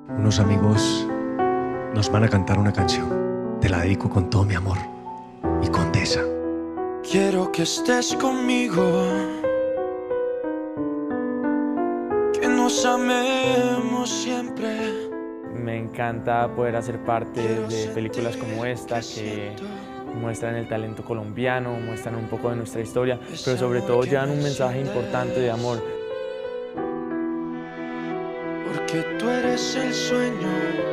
Unos amigos nos van a cantar una canción. Te la dedico con todo mi amor. Y Condesa. Quiero que estés conmigo, que nos amemos siempre. Me encanta poder hacer parte de películas como esta que muestran el talento colombiano, muestran un poco de nuestra historia, pero sobre todo llevan un mensaje importante de amor. Porque tú eres el sueño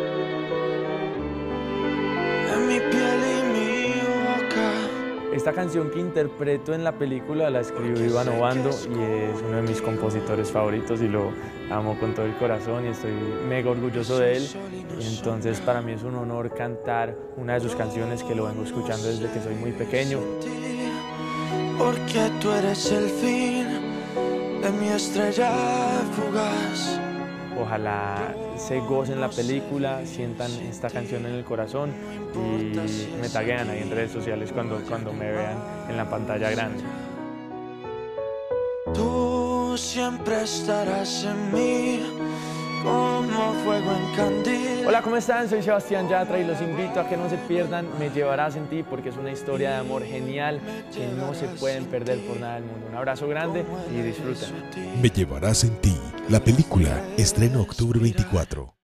de mi piel y mi boca. Esta canción que interpreto en la película la escribió Iván Obando y es uno de mis compositores favoritos y lo amo con todo el corazón y estoy mega orgulloso de él. Y entonces para mí es un honor cantar una de sus canciones que lo vengo escuchando desde que soy muy pequeño. Porque tú eres el fin de mi estrella fugaz. Ojalá se gocen la película, sientan esta canción en el corazón y me taguean ahí en redes sociales cuando me vean en la pantalla grande. Tú siempre estarás en mí como fuego en candil. Hola, ¿cómo están? Soy Sebastián Yatra y los invito a que no se pierdan Me Llevarás en Ti porque es una historia de amor genial que no se pueden perder por nada del mundo. Un abrazo grande y disfruten. Me Llevarás en Ti, la película, estreno octubre 24.